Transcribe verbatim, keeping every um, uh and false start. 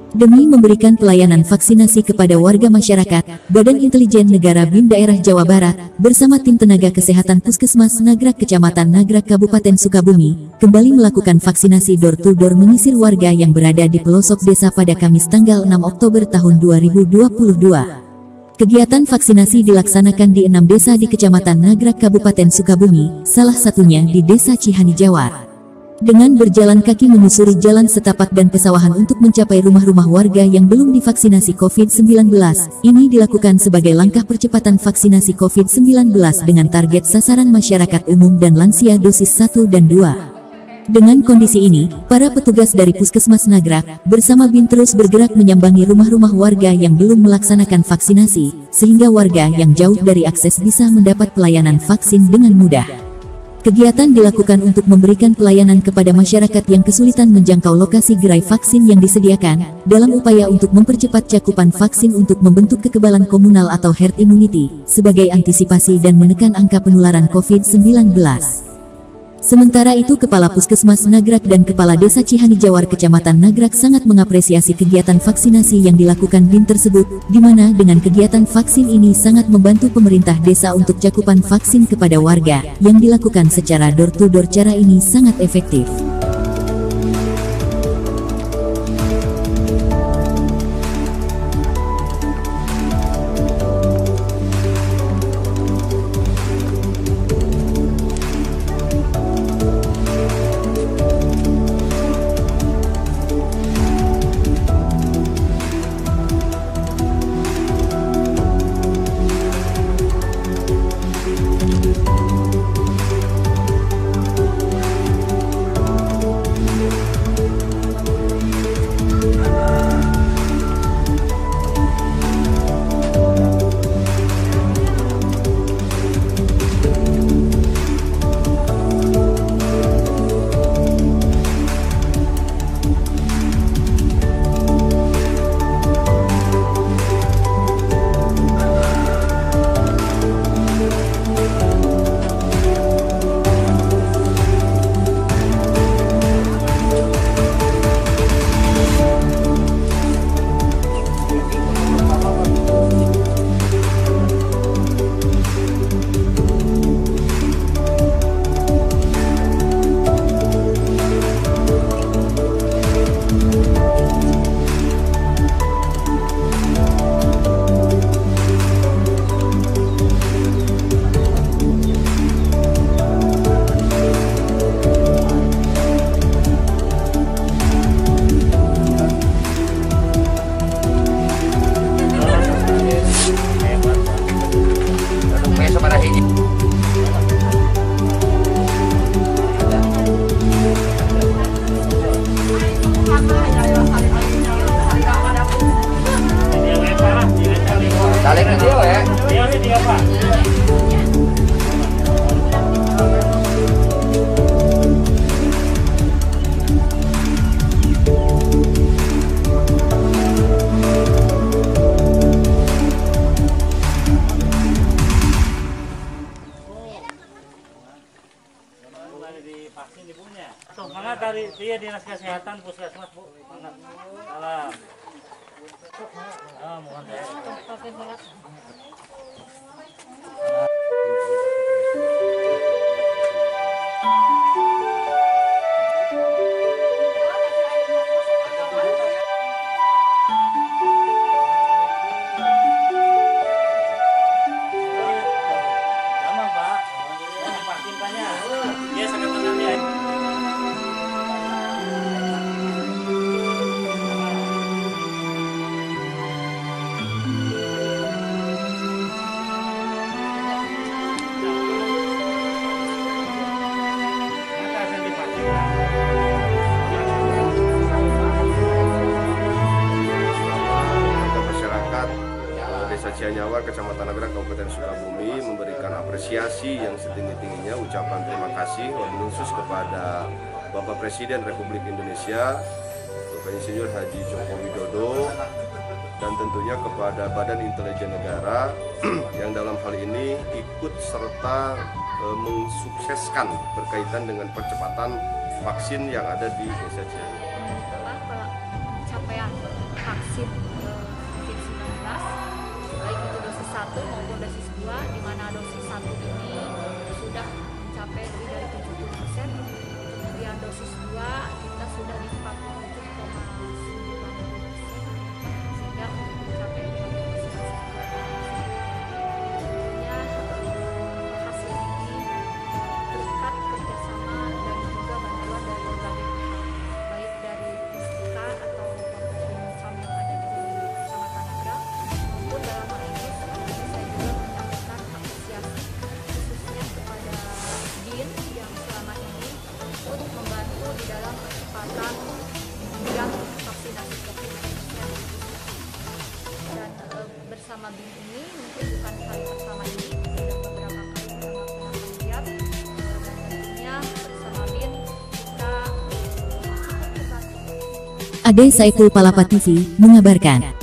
Demi memberikan pelayanan vaksinasi kepada warga masyarakat, Badan Intelijen Negara B I M Daerah Jawa Barat, bersama tim tenaga kesehatan Puskesmas Nagrak Kecamatan Nagrak Kabupaten Sukabumi, kembali melakukan vaksinasi door-to-door menyisir warga yang berada di pelosok desa pada Kamis tanggal enam Oktober tahun dua ribu dua puluh dua. Kegiatan vaksinasi dilaksanakan di enam desa di Kecamatan Nagrak Kabupaten Sukabumi, salah satunya di Desa Cihani Jawar. Dengan berjalan kaki menyusuri jalan setapak dan pesawahan untuk mencapai rumah-rumah warga yang belum divaksinasi covid sembilan belas, ini dilakukan sebagai langkah percepatan vaksinasi covid sembilan belas dengan target sasaran masyarakat umum dan lansia dosis satu dan dua. Dengan kondisi ini, para petugas dari Puskesmas Nagrak bersama B I M terus bergerak menyambangi rumah-rumah warga yang belum melaksanakan vaksinasi, sehingga warga yang jauh dari akses bisa mendapat pelayanan vaksin dengan mudah. Kegiatan dilakukan untuk memberikan pelayanan kepada masyarakat yang kesulitan menjangkau lokasi gerai vaksin yang disediakan, dalam upaya untuk mempercepat cakupan vaksin untuk membentuk kekebalan komunal atau herd immunity, sebagai antisipasi dan menekan angka penularan covid sembilan belas. Sementara itu Kepala Puskesmas Nagrak dan Kepala Desa Cihani Jawar Kecamatan Nagrak sangat mengapresiasi kegiatan vaksinasi yang dilakukan B I M tersebut, di mana dengan kegiatan vaksin ini sangat membantu pemerintah desa untuk cakupan vaksin kepada warga, yang dilakukan secara door-to-door. Cara ini sangat efektif. Saling video ya. Iya nih dia Pak. Vaksin ibunya. Tuh, mana dari dia dinas kesehatan puskesmas Bu. Mana? Salam. Ah, mohon saya. Desa Cianyawar, Kecamatan Nagrak, Kabupaten Sukabumi memberikan apresiasi yang setinggi-tingginya ucapan terima kasih khusus kepada Bapak Presiden Republik Indonesia, Bapak Insinyur Haji Joko Widodo, dan tentunya kepada Badan Intelijen Negara yang dalam hal ini ikut serta e, mensukseskan berkaitan dengan percepatan vaksin yang ada di Desa Cianyawar. Capaian vaksin eh, covid sembilan belas, baik itu dosis satu maupun dosis dua, di mana dosis satu ini sudah mencapai lebih dari tujuh puluh persen, kemudian dosis dua kita sudah di empat puluh tujuh koma sembilan persen, sehingga untuk mencapai vaksinasi tentunya hasil ini berkat kerjasama dan juga bantuan dari berbagai pihak, baik dari Pustika atau Bapak yang ada di Kecamatan Nagrag, maupun dalam hal ini seperti saya juga menyampaikan apresiasi khususnya kepada Bin yang selama ini ikut membantu di dalam percepatan bidang vaksinasi COVID sembilan belas. Dan e, bersama Bin ini mungkin bukan kali pertama ini, sudah beberapa kali kita melakukan kegiatan, dan tentunya bersama Bin kita cukup membantu. Ade Saiful Palapa T V mengabarkan.